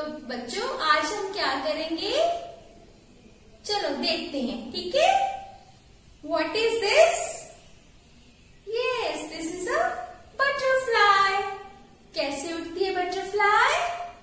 बच्चों आज हम क्या करेंगे, चलो देखते हैं, ठीक है। What is this? Yes, this is a butterfly. कैसे उड़ती है बटरफ्लाई?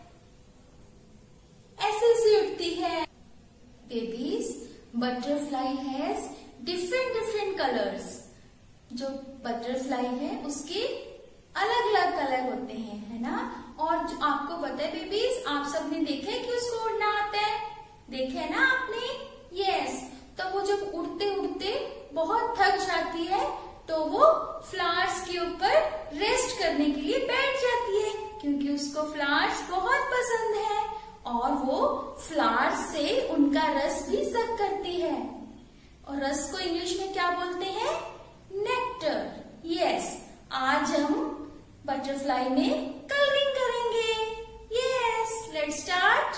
ऐसे से उड़ती है। Babies, butterfly has different colours. जो बटरफ्लाई है उसके अलग अलग कलर होते हैं, है ना। और जो आपको पता है बेबीज, आप सबने देखा है कि उसको उड़ना आता है, देखा है ना आपने? यस। तो वो जब उड़ते उड़ते बहुत थक जाती है तो वो फ्लावर्स के ऊपर रेस्ट करने के लिए बैठ जाती है, क्योंकि उसको फ्लावर्स बहुत पसंद है और वो फ्लावर्स से उनका रस भी सक करती है। और रस को इंग्लिश में क्या बोलते हैं? नेक्टर। यस, आज हम बटरफ्लाई में कलरिंग करेंगे। Yes, let's start.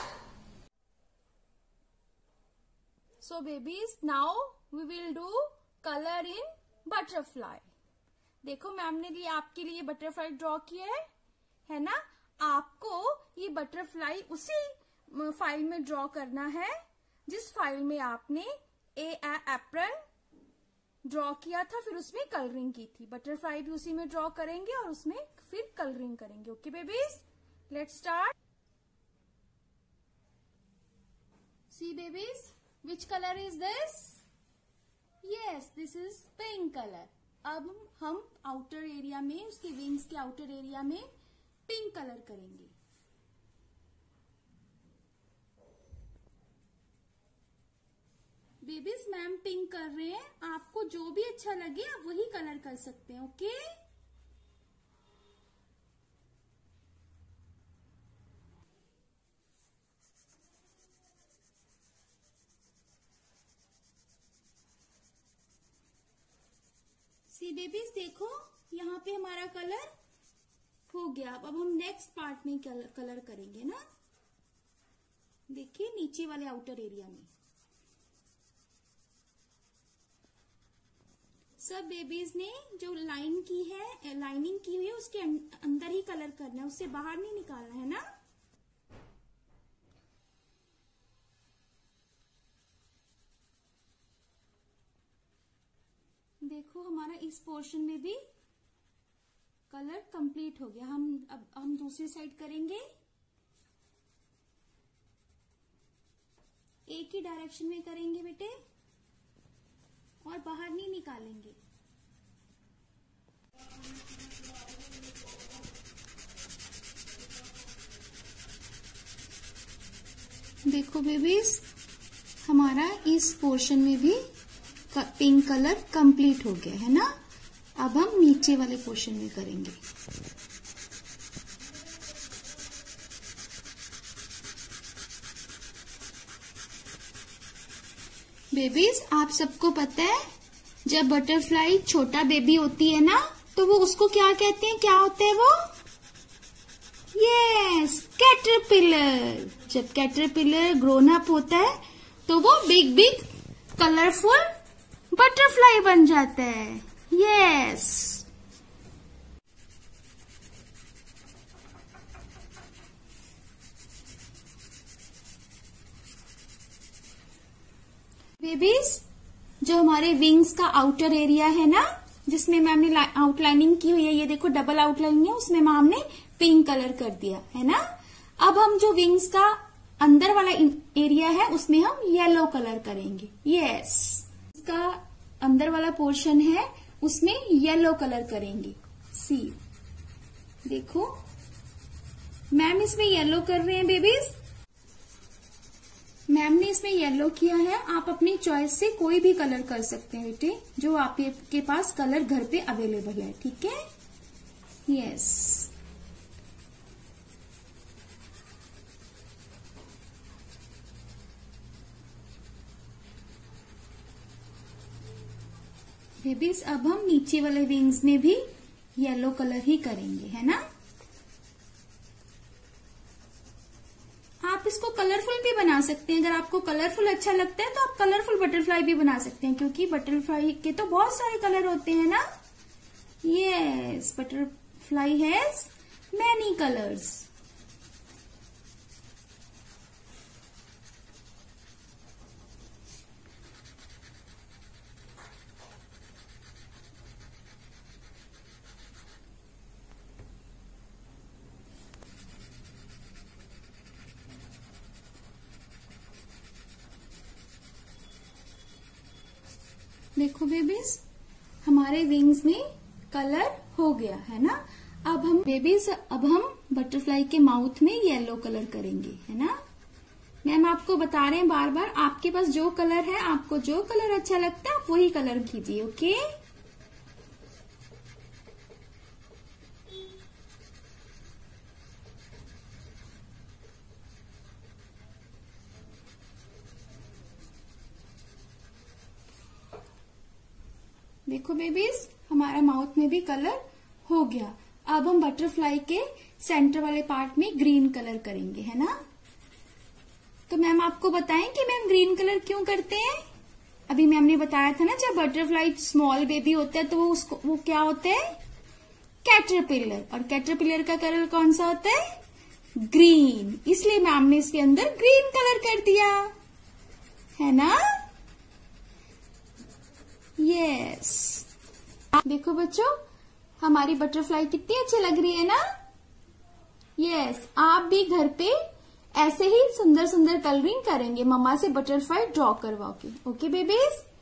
So babies, now we will do colour in butterfly. देखो, मैम ने आपके लिए बटरफ्लाई ड्रॉ किया है ना। आपको ये बटरफ्लाई उसी फाइल में ड्रॉ करना है जिस फाइल में आपने एप्रन ड्रॉ किया था, फिर उसमें कलरिंग की थी। बटरफ्लाई भी उसी में ड्रॉ करेंगे और उसमें फिर कलरिंग करेंगे। Okay babies, let's start. See babies, which colour is this? Yes, this is pink colour. अब हम आउटर एरिया में, उसके विंग्स के आउटर एरिया में पिंक कलर करेंगे। बेबीज, मैम पिंक कर रहे हैं, आपको जो भी अच्छा लगे आप वही कलर कर सकते हैं। ओके, सी बेबीज, देखो यहाँ पे हमारा कलर हो गया। अब हम नेक्स्ट पार्ट में कलर करेंगे ना। देखिए, नीचे वाले आउटर एरिया में सब बेबीज ने जो लाइनिंग की हुई है उसके अंदर ही कलर करना है, उससे बाहर नहीं निकालना है ना। देखो, हमारा इस पोर्शन में भी कलर कंप्लीट हो गया। अब हम दूसरी साइड करेंगे। एक ही डायरेक्शन में करेंगे बेटे, और बाहर नहीं निकालेंगे। देखो बेबीज, हमारा इस पोर्शन में भी पिंक कलर कंप्लीट हो गया है ना। अब हम नीचे वाले पोर्शन में करेंगे। बेबीज, आप सबको पता है जब बटरफ्लाई छोटा बेबी होती है ना, तो वो उसको क्या कहते हैं? क्या होता है वो? Yes, caterpillar. जब कैटरपिलर ग्रोन अप होता है तो वो बिग बिग कलरफुल बटरफ्लाई बन जाता है। यस, बेबीज, जो हमारे विंग्स का आउटर एरिया है ना, जिसमें मैम ने आउटलाइनिंग की हुई है, ये देखो डबल आउटलाइनिंग है, उसमें मैम ने पिंक कलर कर दिया है ना। अब हम जो विंग्स का अंदर वाला एरिया है उसमें हम येलो कलर करेंगे। यस, इसका अंदर वाला पोर्शन है उसमें येलो कलर करेंगे। सी, देखो मैम इसमें येलो कर रहे हैं बेबीज। मैम ने इसमें येलो किया है, आप अपनी चॉइस से कोई भी कलर कर सकते हैं बेटे, जो आपके पास कलर घर पे अवेलेबल है। ठीक है, यस। बेबीज, अब हम नीचे वाले विंग्स में भी येलो कलर ही करेंगे, है ना। आप इसको कलरफुल भी बना सकते हैं। अगर आपको कलरफुल अच्छा लगता है तो आप कलरफुल बटरफ्लाई भी बना सकते हैं, क्योंकि बटरफ्लाई के तो बहुत सारे कलर होते हैं ना। Yes, butterfly has many colours. देखो बेबीज, हमारे विंग्स में कलर हो गया है ना। अब हम बटरफ्लाई के माउथ में येलो कलर करेंगे, है ना। मैम आपको बता रहे हैं बार बार, आपके पास जो कलर है, आपको जो कलर अच्छा लगता है आप वही कलर कीजिए, ओके। देखो बेबीज, हमारा माउथ में भी कलर हो गया। अब हम बटरफ्लाई के सेंटर वाले पार्ट में ग्रीन कलर करेंगे, है ना। तो मैम आपको बताएं कि मैम ग्रीन कलर क्यों करते हैं। अभी मैम ने बताया था ना, जब बटरफ्लाई स्मॉल बेबी होता है तो वो क्या होता है, कैटरपिलर। और कैटरपिलर का कलर कौन सा होता है, ग्रीन। इसलिए मैम ने इसके अंदर ग्रीन कलर कर दिया, है ना। यस, देखो बच्चों, हमारी बटरफ्लाई कितनी अच्छी लग रही है ना। यस, आप भी घर पे ऐसे ही सुंदर सुंदर कलरिंग करेंगे, मम्मा से बटरफ्लाई ड्रॉ करवाओगे, ओके बेबीज।